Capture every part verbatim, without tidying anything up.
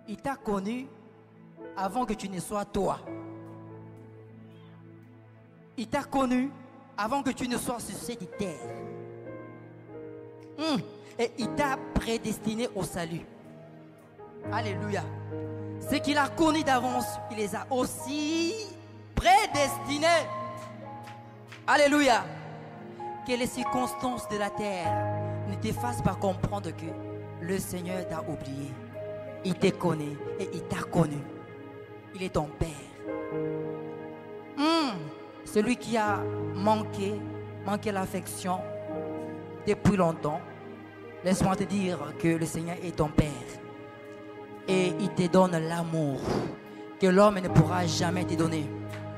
Il t'a connu avant que tu ne sois toi. Il t'a connu avant que tu ne sois sur cette terre. Hum. Et il t'a prédestiné au salut. Alléluia. Ce qu'il a connu d'avance, il les a aussi prédestinés. Alléluia. Que les circonstances de la terre ne te fassent pas comprendre que le Seigneur t'a oublié. Il te connaît et il t'a connu. Il est ton Père. Hum. Celui qui a manqué, manqué l'affection depuis longtemps, laisse-moi te dire que le Seigneur est ton Père. Et il te donne l'amour que l'homme ne pourra jamais te donner.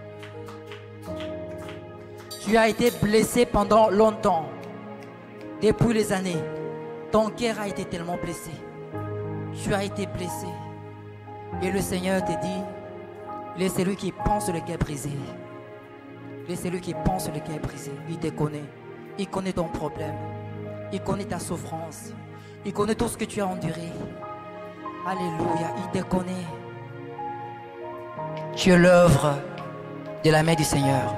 Tu as été blessé pendant longtemps. Depuis les années, ton cœur a été tellement blessé. Tu as été blessé. Et le Seigneur te dit, il est celui qui pense le cœur brisé. Il est celui qui pense le cœur brisé. Il te connaît. Il connaît ton problème. Il connaît ta souffrance. Il connaît tout ce que tu as enduré. Alléluia, il te connaît. Tu es l'œuvre de la main du Seigneur.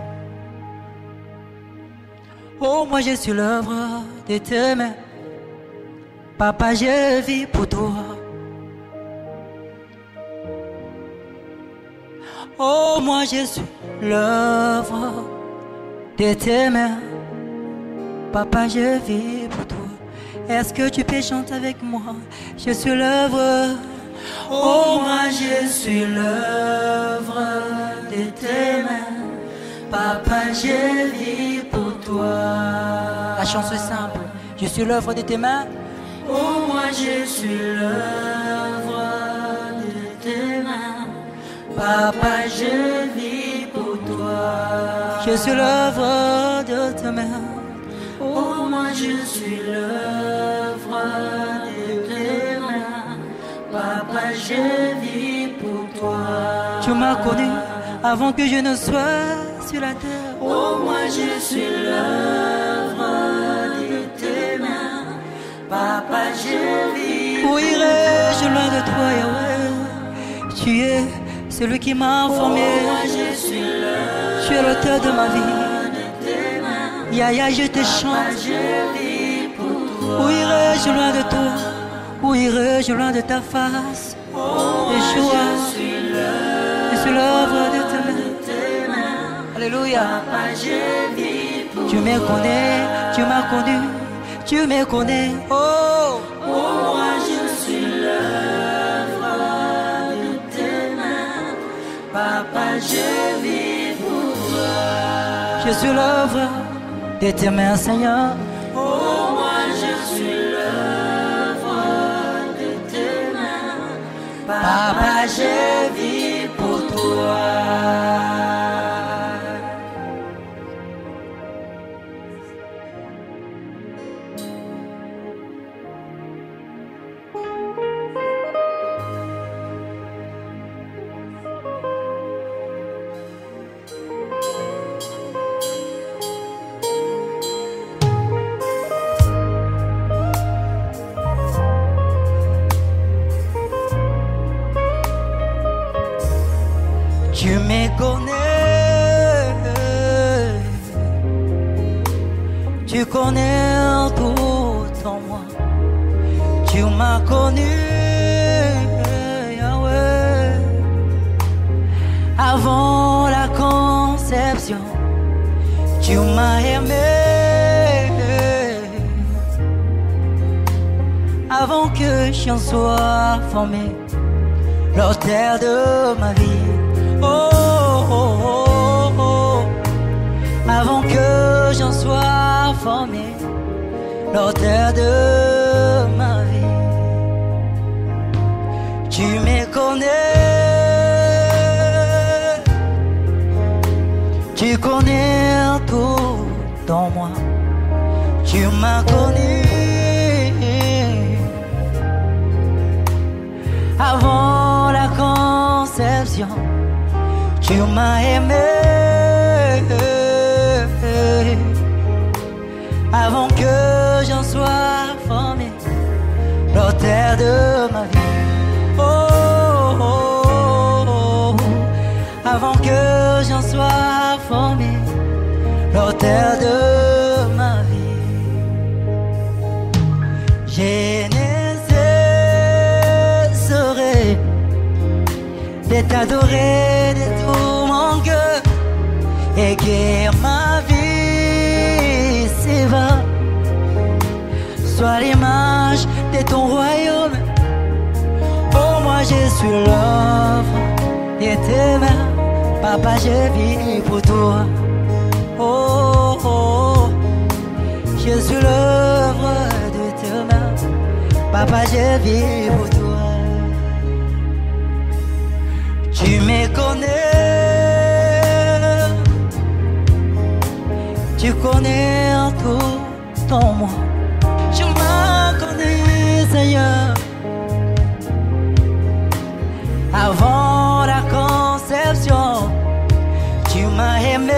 Oh, moi je suis l'œuvre de tes mains. Papa, je vis pour toi. Oh, moi je suis l'œuvre de tes mains. Papa, je vis pour toi. Est-ce que tu peux chanter avec moi? Je suis l'œuvre. Oh, moi je suis l'œuvre de tes mains. Papa, je vis pour toi. La chanson est simple. Je suis l'œuvre de tes mains. Oh, moi je suis l'œuvre de tes mains. Papa, je vis pour toi. Je suis l'œuvre de tes mains. Oh, moi je suis l'œuvre de tes mains. Papa, je vis pour toi. Tu m'as connu avant que je ne sois sur la terre. Oh, moi je suis l'œuvre de tes mains. Papa, je vis. Où irai-je loin de toi, Yahweh? Tu es celui qui m'a formé. Oh, moi je suis l'œuvre. Tu es l'auteur de ma vie. Yaya, je te chante. Où irai-je loin de toi? Où irai-je loin de ta face? Oh, Yeshua, je suis l'œuvre de tes mains. Alléluia. Tu me connais, tu m'as connu, tu me connais. Oh, oh, moi je suis l'œuvre de tes mains. Papa, je vis pour toi. Je suis l'œuvre de tes mains, Seigneur. Oh, moi je suis l'œuvre de tes mains. Papa, je vis pour toi. Tu me connais, tu connais tout en moi. Tu m'as connu, Yahweh, avant la conception. Tu m'as aimé, avant que j'en sois formé, l'auteur de ma vie. Oh, oh, oh, oh, avant que j'en sois formé, l'auteur de ma vie. Tu me connais, tu connais tout en moi. Tu m'as connu avant la conception. Tu m'as aimé avant que j'en sois formé, l'auteur de ma vie. Oh, formé l'auteur de ma vie. Je ne cesserai de t'adorer de tout mon cœur et que ma vie s'éva soit l'image de ton royaume. Oh, moi je suis l'œuvre de tes mains, papa, je vis pour toi. Oh, oh, je suis l'œuvre de tes mains, papa, je vis pour toi. Tu me connais, tu connais tout en moi. Tu m'as connu, Seigneur, avant la conception. Tu m'as aimé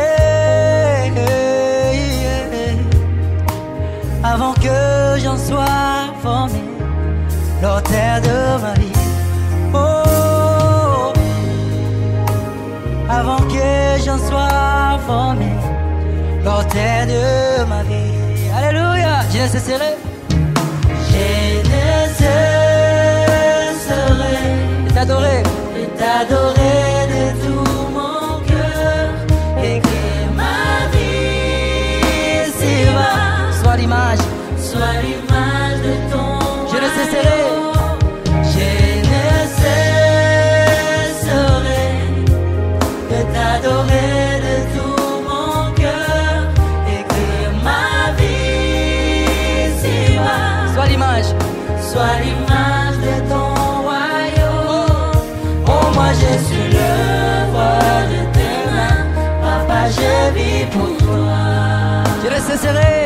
avant que j'en sois formé, l'auteur de ma vie. Oh, avant que j'en sois formé, l'auteur de ma vie. Alléluia. Je ne cesserai, je ne cesserai de t'adorer, de t'adorer de tout mon cœur, et que ma vie s'éva soit l'image, soit l'image de ton. Je ne cesserai, je ne cesserai de t'adorer de tout mon cœur, et que ma vie s'éva soit l'image, soit l'image de ton royaume. Oh, moi je suis l'œuvre de tes mains, papa, je vis pour toi. Je ne cesserai,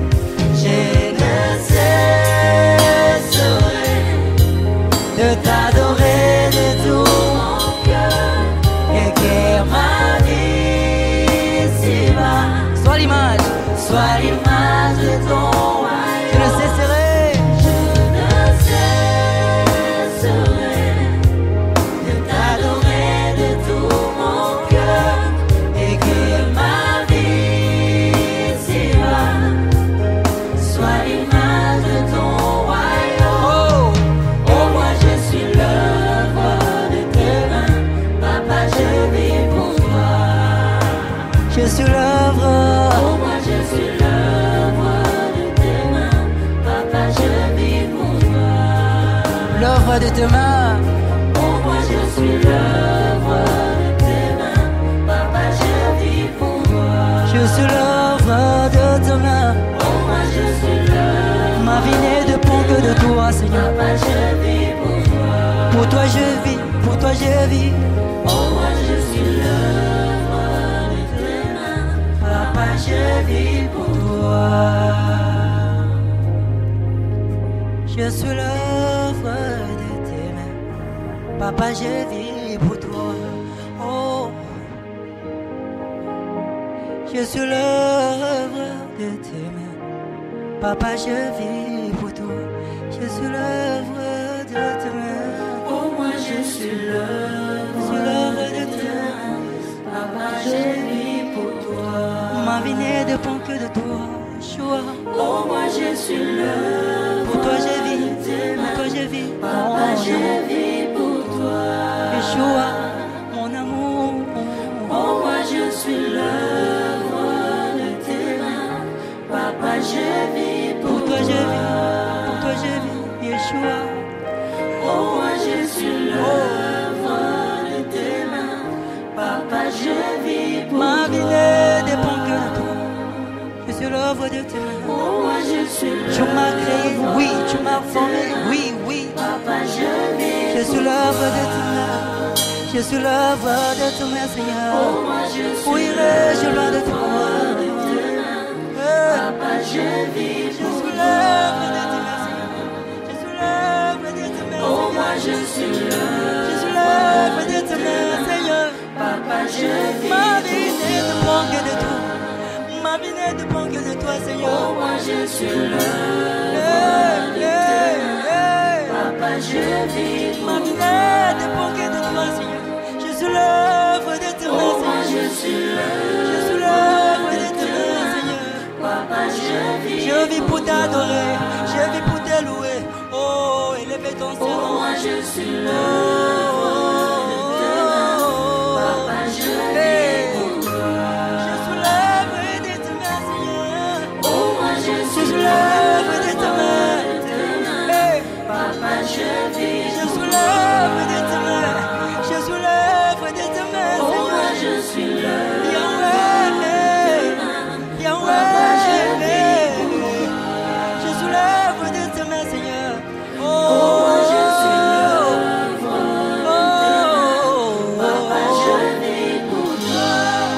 je ne cesserai de t'adorer de tout mon cœur, et que ma vie s'éva soit l'image, soit l'image de ton royaume. Je ne cesserai, je ne cesserai de t'adorer de tout mon cœur, et que ma vie s'éva soit l'image de ton royaume. Oh, oh, moi je suis l'œuvre de tes mains, papa, je vis pour toi. Je suis l'œuvre. Oh, moi je suis l'œuvre de tes mains, papa, je vis pour toi. L'œuvre de tes mains. Oh, moi je suis l'œuvre de tes mains, papa, je vis pour toi. Je suis l'œuvre de tes mains. Oh, moi je suis l'œuvre. Ma vie ne dépend que de toi, Seigneur. Papa, je vis pour toi. Pour toi je vis, pour toi je vis. Oh, moi je suis l'œuvre de tes mains, papa, je vis pour toi. Je suis l'œuvre de tes mains, papa, je vis pour toi. Oh, je suis l'œuvre de tes mains, papa, je vis pour toi. Je suis l'œuvre de tes mains. Oh, moi je suis l'œuvre de tes mains, papa, je vis pour toi. Ma vie ne dépend que de toi, Yeshua. Oh, moi je suis l'œuvre. Pour toi je vis, pour toi je vis. Papa, je vis pour toi. Yeshua, mon amour. Oh, moi je suis l'œuvre de tes mains, papa, je vis pour, pour toi. Je vis, pour toi je vis, Yeshua. Oh, moi je suis l'œuvre de tes mains, papa, je vis pour toi. Ma vie ne dépend que de toi. Je suis l'œuvre de tes mains. Oh, moi je suis l'œuvre. Tu m'as créé, oui, tu m'as formé, oui, oui. Papa, je vis. Je suis l'œuvre de tes mains. Je suis l'œuvre de tes mains, Seigneur. Oh, moi je suis. Où irai-je loin de toi? Papa, je vis. Je suis l'œuvre de tes mains, Seigneur. Je suis l'œuvre de tes mains. Oh, moi je suis l'œuvre. Je suis l'œuvre de tes mains, Seigneur. Papa, je vis. Ma vie ne dépend que de toi. Ma vie ne dépend que de toi, Seigneur. Oh, moi je suis l'œuvre de tes mains. Papa, je vis. Ma vie ne dépend que de toi, Seigneur. Je suis l'œuvre de tes mains, Seigneur. Oh, moi je suis l'œuvre. t'adorer, je vis pour te louer. Oh, élever ton Seigneur. Oh, moi je suis l'œuvre de tes mains. Papa, je vis pour toi. Je suis l'œuvre de tes mains, Seigneur. Oh, moi je Je suis suis l'œuvre de tes mains. Hey. Papa, je vis Je suis l'œuvre de tes mains. Je suis l'œuvre de tes mains, Oh, Seigneur. moi je suis l'œuvre Yahweh, Yahweh, je suis l'œuvre de tes mains, Seigneur. Oh, moi je suis l'œuvre de tes mains. Papa, je vis pour toi.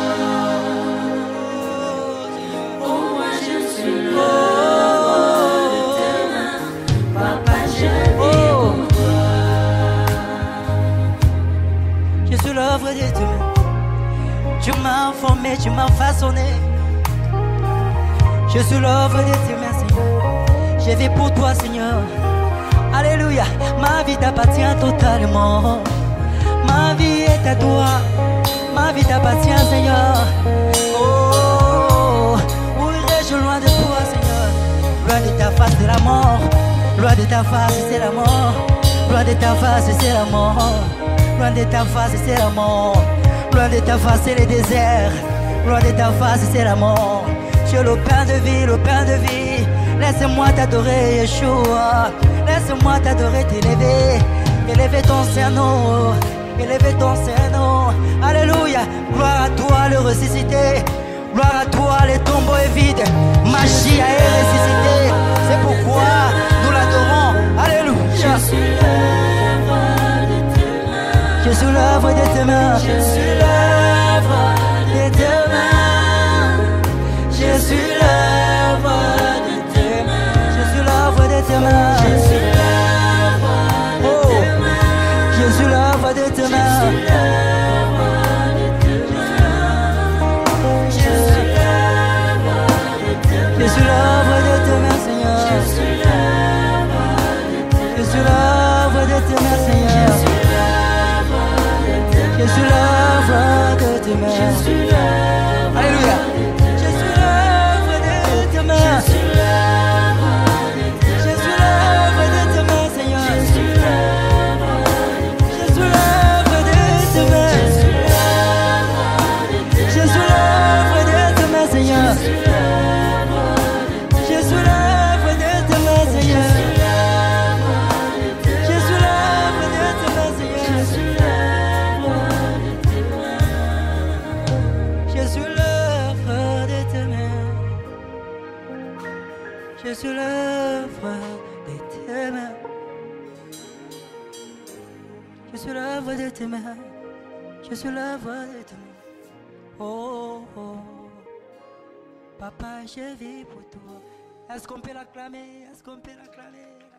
Oh, moi je suis l'œuvre de tes mains. Papa, je vis pour toi. Je suis l'œuvre de tes mains. Tu m'as formé, tu m'as façonné. Je suis l'œuvre de tes mains, Seigneur. Je vis pour toi, Seigneur. Alléluia. Ma vie t'appartient totalement. Ma vie est à toi. Ma vie t'appartient, Seigneur. Oh, où irais-je loin de toi, Seigneur? Loin de ta face, c'est la mort. Loin de ta face, c'est la mort. Loin de ta face, c'est la mort. Loin de ta face, c'est la mort. Loin de ta face, c'est le désert. Loin de ta face, c'est la mort. Tu es le pain de vie, le pain de vie. Laisse-moi t'adorer, Yeshua. Laisse-moi t'adorer, t'élever. Élever ton Saint-Nom. Élever ton Saint-Nom. Alléluia. Gloire à toi, le ressuscité. Gloire à toi, les tombeaux est vide. Magie est ressuscité. C'est pourquoi nous l'adorons. Alléluia. Je suis l'œuvre de tes mains. Je suis l'œuvre de tes mains. Je suis l'œuvre de tes mains. Je suis l'œuvre de tes mains. Je suis l'œuvre de tes mains. Je suis l'œuvre de tes mains. Je suis l'œuvre de tes mains. Je suis l'œuvre de tes mains. Je suis l'œuvre de tes mains. Je suis l'œuvre de tes mains, Seigneur. Je suis l'œuvre de tes mains. Je suis l'œuvre de tes mains, Seigneur. Je suis l'œuvre de tes mains. Je suis l'œuvre. Alléluia. Je suis l'œuvre de tes mains. Je suis l'œuvre de tes Je suis l'œuvre de tes mains, Seigneur. Je suis l'œuvre de tes Je suis l'œuvre de tes mains. Je suis l'œuvre de tes mains, Seigneur. Je suis l'œuvre de tes mains, Seigneur. Je suis l'œuvre de tes mains, Seigneur. Je suis l'œuvre de tes mains. Je suis l'œuvre de tes mains. Je suis l'œuvre de tes mains. Je suis l'œuvre de tes mains. Oh, oh. Papa, je vis pour toi. Est-ce qu'on peut l'acclamer? Est-ce qu'on peut l'acclamer?